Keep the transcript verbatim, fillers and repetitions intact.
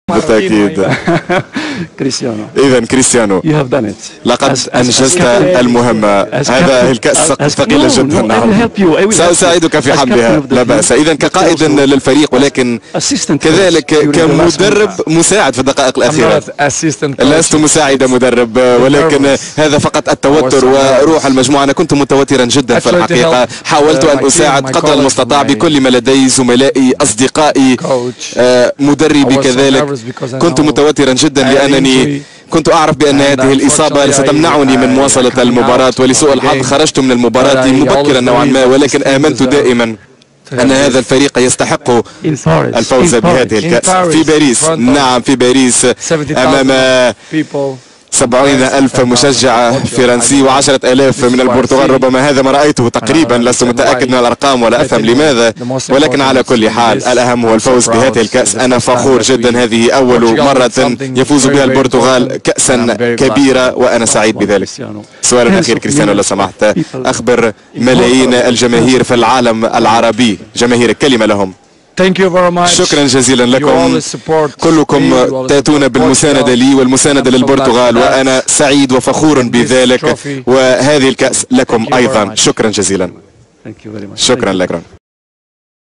بالتأكيد. كريستيانو. إذا كريستيانو لقد أنجزت المهمة. هذا الكأس ثقيلة جدا. سأساعدك في حملها لا بأس. إذا كقائد للفريق ولكن كذلك كمدرب مساعد في الدقائق الأخيرة. لست مساعد مدرب ولكن هذا فقط التوتر وروح المجموعة. أنا كنت متوترا جدا في الحقيقة. حاولت أن أساعد قدر المستطاع بكل ما لدي، زملائي، أصدقائي، مدربي كذلك. كنت متوترا جدا لأنني كنت أعرف بأن هذه الإصابة ستمنعني من مواصلة المباراة، ولسوء الحظ خرجت من المباراة مبكرا نوعا ما، ولكن آمنت دائما أن هذا الفريق يستحق الفوز بهذه الكأس في باريس. نعم في باريس أمام سبعين ألف مشجع فرنسي وعشرة ألاف من البرتغال. ربما هذا ما رأيته تقريبا، لست متأكد من الأرقام ولا أفهم لماذا، ولكن على كل حال الأهم هو الفوز بهذه الكأس. أنا فخور جدا، هذه أول مرة يفوز بها البرتغال كأسا كبيرة وأنا سعيد بذلك. سؤال أخير كريستيانو لو سمحت، أخبر ملايين الجماهير في العالم العربي، جماهير كلمة لهم. شكرا جزيلا لكم، كلكم تأتون بالمساندة لي والمساندة للبرتغال وأنا سعيد وفخور بذلك، وهذه الكأس لكم أيضا. شكرا جزيلا. شكرا لكم.